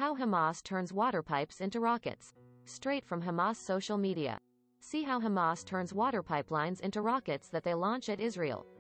How Hamas turns water pipes into rockets. Straight from Hamas social media. See how Hamas turns water pipelines into rockets that they launch at Israel.